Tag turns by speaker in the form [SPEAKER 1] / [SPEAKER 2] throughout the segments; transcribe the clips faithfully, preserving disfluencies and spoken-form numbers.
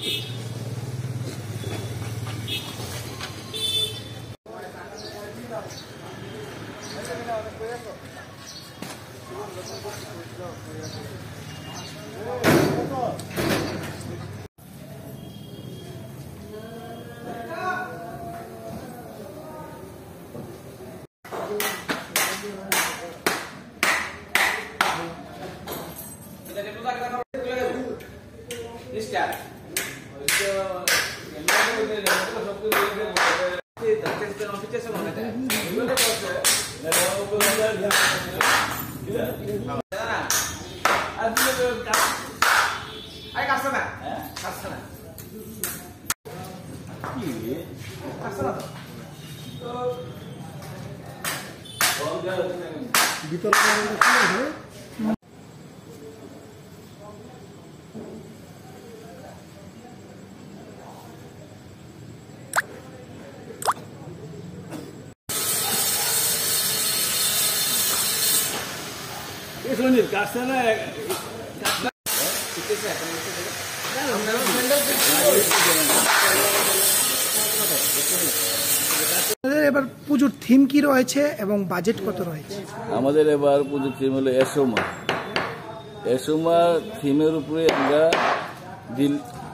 [SPEAKER 1] এবার পুজোর থিম কি রয়েছে এবং বাজেট কত রয়েছে?
[SPEAKER 2] আমাদের এবার পুজোর থিম হলো এসমা। এসমা থিমের উপরে আমরা দিল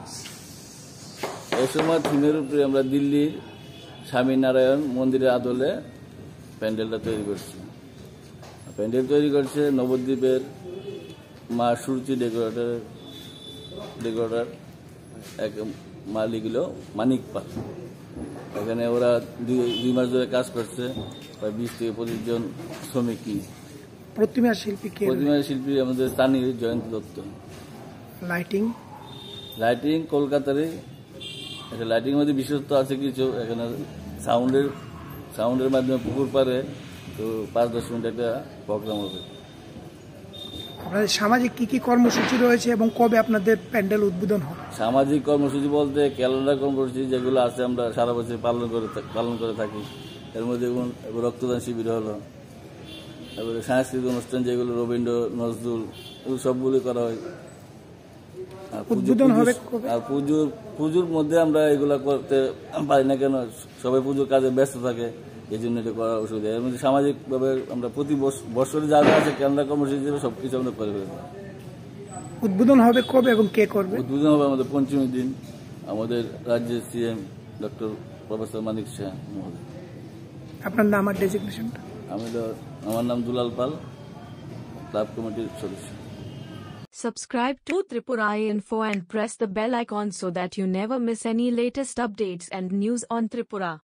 [SPEAKER 2] এসমা থিমের উপরে আমরা দিল্লির স্বামীনারায়ণ মন্দিরের আদলে প্যান্ডেলটা তৈরি করছি। প্যান্ডেল তৈরি করছে নবদ্বীপের মা সূর্যি ডেকোরেটর ডেকোরেটর এক মালিক হলো মানিক পাল। এখানে ওরা দুই দুই মাস ধরে কাজ করছে, প্রায় বিশ থেকে পঁচিশ জন শ্রমিক নিয়ে।
[SPEAKER 1] প্রতিমা শিল্পী কে?
[SPEAKER 2] প্রতিমা শিল্পী আমাদের তানির জয়ন্ত দত্ত।
[SPEAKER 1] লাইটিং
[SPEAKER 2] লাইটিং কলকাতারই। একটা লাইটিং মধ্যে বিশেষত্ব আছে কিছু, এখানে সাউন্ডের সাউন্ডের মাধ্যমে পুকুর পারে তো পাঁচ দশ মিনিট একটা প্রোগ্রাম হবে।
[SPEAKER 1] আপনাদের সামাজিক কি কি কর্মসূচি রয়েছে এবং কবে আপনাদের প্যান্ডেল উদ্বোধন হবে?
[SPEAKER 2] সামাজিক কর্মসূচি বলতে ক্যালেন্ডার কর্মসূচি যেগুলো আছে আমরা সারা বছর পালন করে পালন করে থাকি। এর মধ্যে রক্তদান শিবির হলো, তারপরে সাংস্কৃতিক অনুষ্ঠান যেগুলো রবীন্দ্র নজরুল এগুলো সবগুলি করা হয়।
[SPEAKER 1] উদ্বোধন হবে
[SPEAKER 2] আর পুজোর পুজোর মধ্যে আমরা এগুলা করতে পারি না, কেন সবাই পুজোর কাজে ব্যস্ত থাকে, এই জন্য এটা করার অসুবিধা। এর মধ্যে সামাজিকভাবে আমরা প্রতি বছরে যা যা আছে ক্যালেন্ডার কর্মসূচি সবকিছু আমরা করে ফেলবো।
[SPEAKER 1] উদ্বোধন হবে কবে এবং কে করবে?
[SPEAKER 2] উদ্বোধন হবে আমাদের পঞ্চমীর দিন আমাদের রাজ্যের CM doctor professor Manik Saha মহোদয়।
[SPEAKER 1] আপনার নাম আর ডেজিগনেশনটা?
[SPEAKER 2] আমি তো আমার নাম দুলাল পাল, ক্লাব কমিটির সদস্য।
[SPEAKER 3] Subscribe to Tripurainfo and press the bell icon so that you never miss any latest updates and news on Tripura.